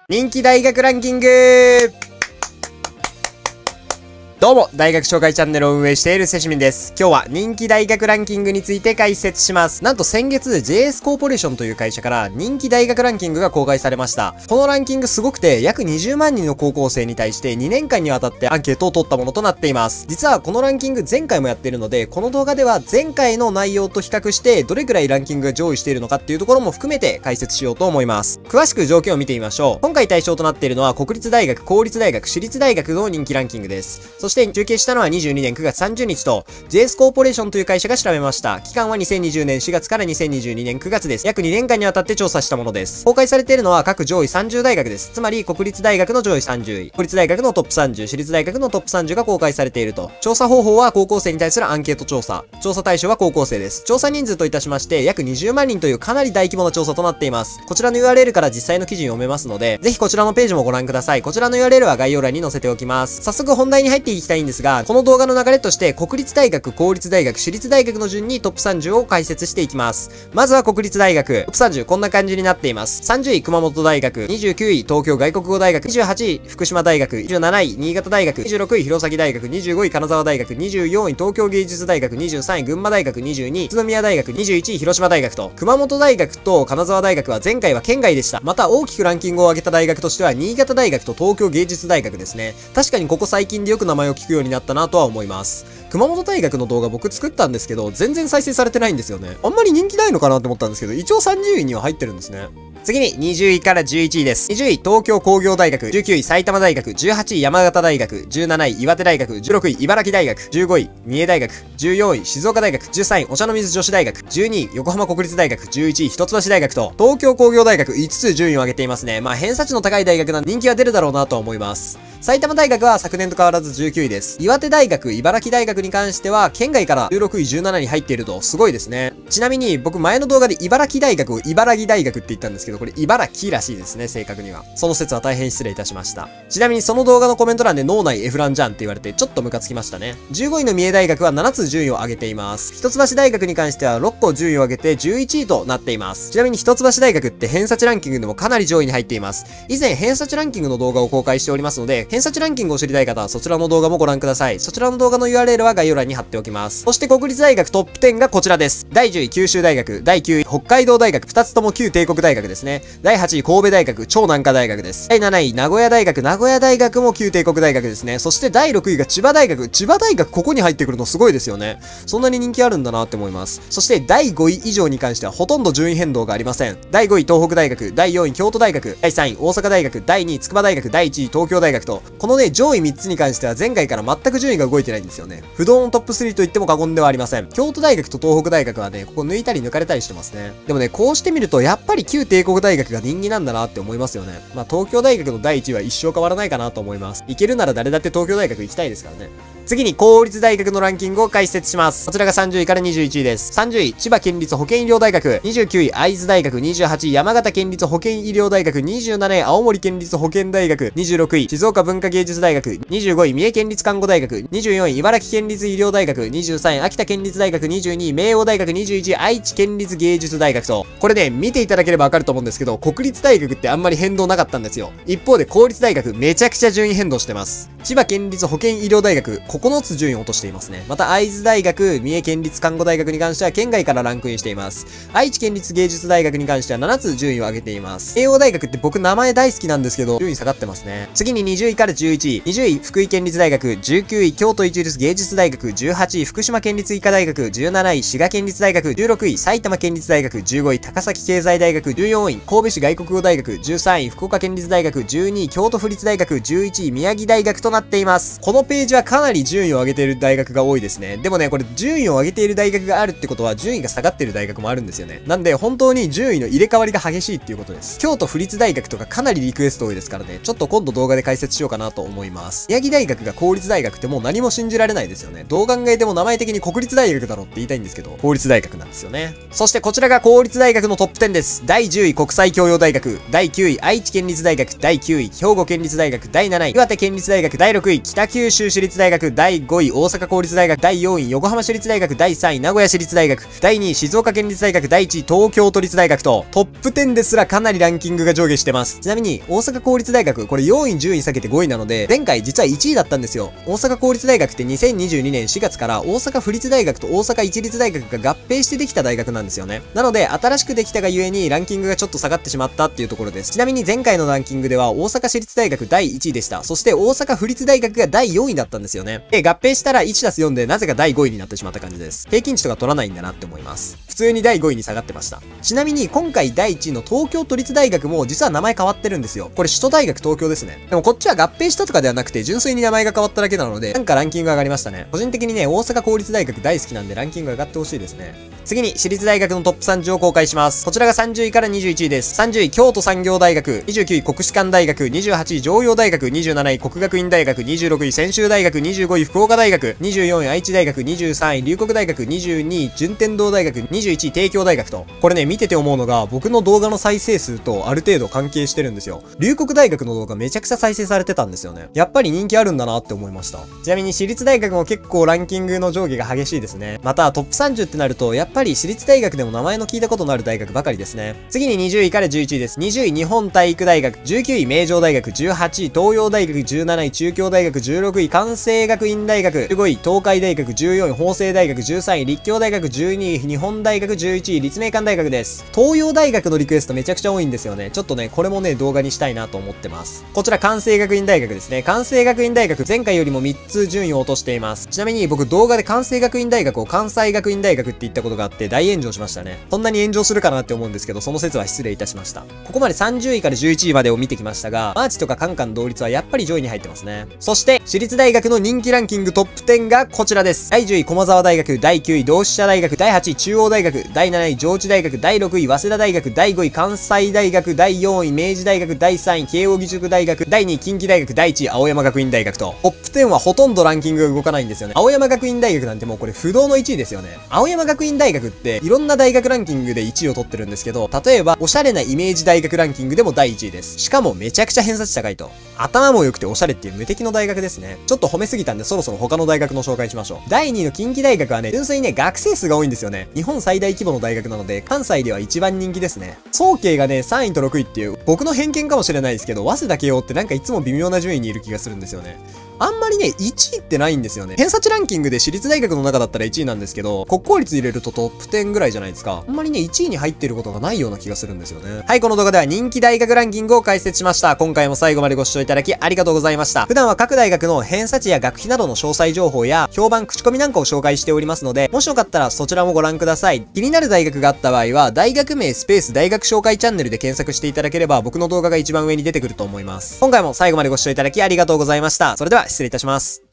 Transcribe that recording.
人気大学ランキング。どうも、大学紹介チャンネルを運営しているセシミンです。今日は人気大学ランキングについて解説します。なんと先月 JS コーポレーションという会社から人気大学ランキングが公開されました。このランキングすごくて、約20万人の高校生に対して2年間にわたってアンケートを取ったものとなっています。実はこのランキング前回もやっているので、この動画では前回の内容と比較してどれくらいランキングが上位しているのかっていうところも含めて解説しようと思います。詳しく条件を見てみましょう。今回対象となっているのは国立大学、公立大学、私立大学の人気ランキングです。そして中継したのは22年9月30日と JS コーポレーションという会社が調べました。期間は2020年4月から2022年9月です。約2年間にわたって調査したものです。公開されているのは各上位30大学です。つまり国立大学の上位30位、公立大学のトップ30、私立大学のトップ30が公開されていると。調査方法は高校生に対するアンケート調査。調査対象は高校生です。調査人数といたしまして約20万人というかなり大規模な調査となっています。こちらの URL から実際の記事を読めますので、ぜひこちらのページもご覧ください。こちらの URL は概要欄に載せておきます。早速本題に入っていきたいんですが、この動画の流れとして国立大学、公立大学、私立大学の順にトップ30を解説していきます。まずは国立大学。トップ30こんな感じになっています。30位熊本大学、29位東京外国語大学、28位福島大学、27位新潟大学、26位弘前大学、25位金沢大学、24位東京芸術大学、23位群馬大学、22位宇都宮大学、21位広島大学と、熊本大学と金沢大学は前回は県外でした。また大きくランキングを上げた大学としては新潟大学と東京芸術大学ですね。確かにここ最近でよく名前を聞くようになったなとは思います。熊本大学の動画僕作ったんですけど、全然再生されてないんですよね。あんまり人気ないのかなって思ったんですけど、一応30位には入ってるんですね。次に20位から11位です。20位東京工業大学、19位埼玉大学、18位山形大学、17位岩手大学、16位茨城大学、15位三重大学、14位静岡大学、13位お茶の水女子大学、12位横浜国立大学、11位一橋大学と、東京工業大学5つ順位を上げていますね。まあ偏差値の高い大学なんで人気は出るだろうなと思います。埼玉大学は昨年と変わらず19位です。岩手大学、茨城大学に関しては県外から16位17に入っているとすごいですね。ちなみに僕前の動画で茨城大学を茨城大学って言ったんですけど、これ茨城らしいですね、正確には。その説は大変失礼いたしました。ちなみにその動画のコメント欄で脳内エフランじゃんって言われてちょっとムカつきましたね。15位の三重大学は7つ順位を上げています。一橋大学に関しては6個順位を上げて11位となっています。ちなみに一橋大学って偏差値ランキングでもかなり上位に入っています。以前偏差値ランキングの動画を公開しておりますので、偏差値ランキングを知りたい方はそちらの動画もご覧ください。そちらの動画の URL は概要欄に貼っておきます。そして国立大学トップ10がこちらです。第10位九州大学、第9位北海道大学、2つとも旧帝国大学ですね。第8位神戸大学、超難科大学です。第7位名古屋大学、名古屋大学も旧帝国大学ですね。そして第6位が千葉大学、千葉大学ここに入ってくるのすごいですよね。そんなに人気あるんだなって思います。そして第5位以上に関してはほとんど順位変動がありません。第5位東北大学、第4位京都大学、第3位大阪大学、第2位筑波大学、第1位東京大学と、このね上位3つに関しては前回から全く順位が動いてないんですよね。不動のトップ3と言っても過言ではありません。京都大学と東北大学はね、ここ抜いたり抜かれたりしてますね。でもね、こうしてみるとやっぱり旧帝国大学が人気なんだなって思いますよね。まあ東京大学の第1位は一生変わらないかなと思います。行けるなら誰だって東京大学行きたいですからね。次に公立大学のランキングを解説します。こちらが30位から21位です。30位、千葉県立保健医療大学。29位、会津大学。28位、山形県立保健医療大学。27位、青森県立保健大学。26位、静岡文化芸術大学。25位、三重県立看護大学。24位、茨城県立医療大学。23位、秋田県立大学。22位、明王大学。21位、愛知県立芸術大学と。これね、見ていただければわかると思うんですけど、国立大学ってあんまり変動なかったんですよ。一方で公立大学めちゃくちゃ順位変動してます。千葉県立保健医療大学、9つ順位を落としていますね。また、会津大学、三重県立看護大学に関しては県外からランクインしています。愛知県立芸術大学に関しては7つ順位を上げています。慶応大学って僕名前大好きなんですけど、順位下がってますね。次に20位から11位。20位、福井県立大学。19位、京都一律芸術大学。18位、福島県立医科大学。17位、滋賀県立大学。16位、埼玉県立大学。15位、高崎経済大学。14位、神戸市外国語大学。13位、福岡県立大学。12位、京都府立大学。11位、宮城大学となっています。このページはかなり順位を上げている大学が多いですね。でもね、これ順位を上げている大学があるってことは順位が下がっている大学もあるんですよね。なんで本当に順位の入れ替わりが激しいっていうことです。京都府立大学とかかなりリクエスト多いですからね、ちょっと今度動画で解説しようかなと思います。宮城大学が公立大学ってもう何も信じられないですよね。どう考えても名前的に国立大学だろって言いたいんですけど、公立大学なんですよね。そしてこちらが公立大学のトップ10です。第10位国際教養大学、第9位愛知県立大学、第9位兵庫県立大学、第7位岩手県立大学、第6位北九州市立大学、 学、第5位大阪公立大学、第4位横浜市立大学、第3位名古屋市立大学、第2位静岡県立大学、第1位東京都立大学と、トップ10ですらかなりランキングが上下してます。ちなみに、大阪公立大学、これ4位順位下げて5位なので、前回実は1位だったんですよ。大阪公立大学って2022年4月から大阪府立大学と大阪一律大学が合併してできた大学なんですよね。なので、新しくできたがゆえにランキングがちょっと下がってしまったっていうところです。ちなみに前回のランキングでは大阪市立大学第1位でした。そして大阪府立大学が第4位だったんですよね。で、合併したら 1+4 でなぜか第5位になってしまった感じです。平均値とか取らないんだなって思います。普通に第5位に下がってました。ちなみに今回第1位の東京都立大学も実は名前変わってるんですよ。これ首都大学東京ですね。でもこっちは合併したとかではなくて純粋に名前が変わっただけなので、なんかランキング上がりましたね。個人的にね、大阪公立大学大好きなんでランキング上がってほしいですね。次に私立大学のトップ30を公開します。こちらが30位から21位です。30位京都産業大学、29位国士舘大学、28位常陽大学、27位国学院大学、26位専修大学、25位福岡大学、24位愛知大学、23位龍谷大学、22位順天堂大学、21位帝京大学と。これね、見てて思うのが僕の動画の再生数とある程度関係してるんですよ。龍谷大学の動画めちゃくちゃ再生されてたんですよね。やっぱり人気あるんだなって思いました。ちなみに私立大学も結構ランキングの上下が激しいですね。またトップ30ってなるとやっぱり私立大学でも名前の聞いたことのある大学ばかりですね。次に20位から11位です。20位日本体育大学、19位名城大学、18位東洋大学、17位中京大学、16位関西学院大学、15位東海大学、14位法政大学、13位立教大学、12位日本大学、11位立命館大学です。東洋大学のリクエストめちゃくちゃ多いんですよね。ちょっとね、これもね、動画にしたいなと思ってます。こちら関西学院大学ですね。関西学院大学、前回よりも3つ順位を落としています。ちなみに僕動画で関西学院大学を関西学院大学って言ったことがあって大炎上しましたね。そんなに炎上するかなって思うんですけど、その説は失礼いたしました。ここまで30位から11位までを見てきましたが、マーチとかカンカン同率はやっぱり上位に入ってますね。そして、私立大学の人気ランキングトップ10がこちらです。第10位駒澤大学、第9位同志社大学、第8位中央大学、第7位上智大学、第6位早稲田大学、第5位関西大学、第4位明治大学、第3位慶應義塾大学、第2位近畿大学、第1位青山学院大学と、トップ10はほとんどランキングが動かないんですよね。青山学院大学なんてもうこれ不動の1位ですよね。青山学院大学っていろんな大学ランキングで1位を取ってるんですけど、例えばおしゃれなイメージ大学ランキングでも第1位です。しかもめちゃくちゃ偏差値高いと。頭も良くておしゃれっていう無敵の大学ですね。ちょっと褒めすぎたんでそろそろ他の大学の紹介しましょう。第2位の近畿大学はね、純粋にね、学生数が多いんですよね。日本最大規模の大学なので、関西では一番人気ですね。総計がね、3位と6位っていう、僕の偏見かもしれないですけど、早稲田慶応ってなんかいつも微妙な順位にいる気がするんですよね。あんまりね、1位ってないんですよね。偏差値ランキングで私立大学の中だったら1位なんですけど、国公立入れるとトップ10ぐらいじゃないですか。あんまりね、1位に入ってることがないような気がするんですよね。はい、この動画では人気大学ランキングを解説しました。今回も最後までご視聴いただきありがとうございました。普段は各大学の偏差値や学費などの詳細情報や、評判口コミなんかを紹介しておりますので、もしよかったらそちらもご覧ください。気になる大学があった場合は、大学名スペース大学紹介チャンネルで検索していただければ、僕の動画が一番上に出てくると思います。今回も最後までご視聴いただきありがとうございました。それでは失礼いたします。